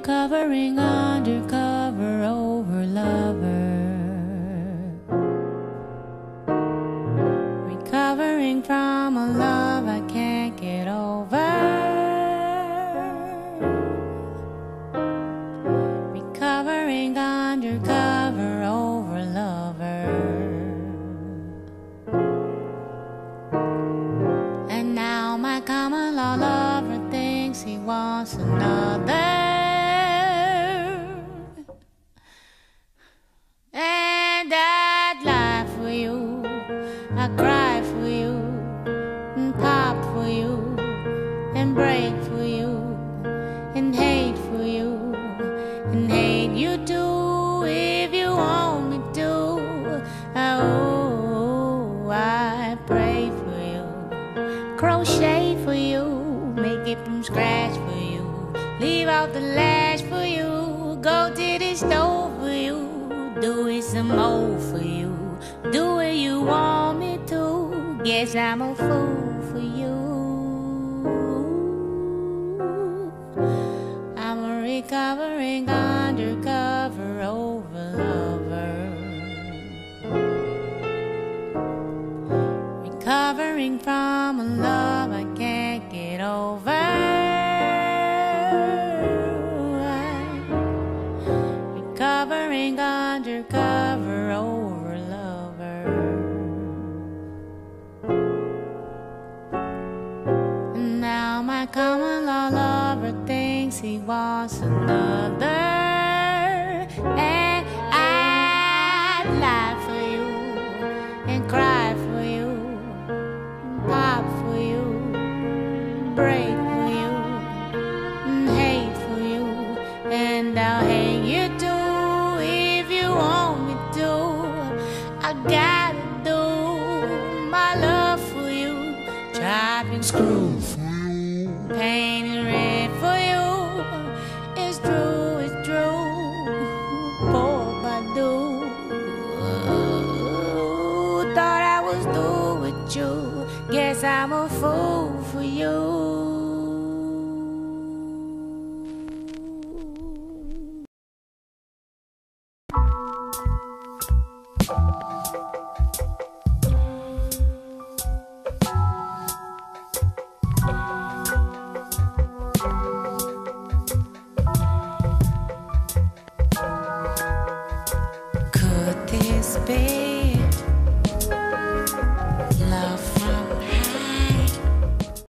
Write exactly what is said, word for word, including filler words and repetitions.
recovering undercover over lover, recovering from a love I can't get over, recovering undercover over lover. And now my common law lover thinks he wants another, and I'd lie for you, I cry for you, and pop for you, and break for you, and hate for you, and hate you too if you want me to. Oh, I pray for you, crochet for you, make it from scratch for you, leave out the lash for you, go to the stove for you, do it some more for you, do what you want me to. Guess I'm a fool for you. I'm a recovering undercover over lover, recovering from a love I can't get over, recovering undercover over lover. And now my common law lover thinks he wants another, and I'd lie for you, and cry for you, and pop for you, break for you, and hate for you, and I'll hang you too if you want me to. I gotta do my love for you, driving screw for you, painting red for you. It's true, it's true, poor Badu. Thought I was through with you, guess I'm a fool for you.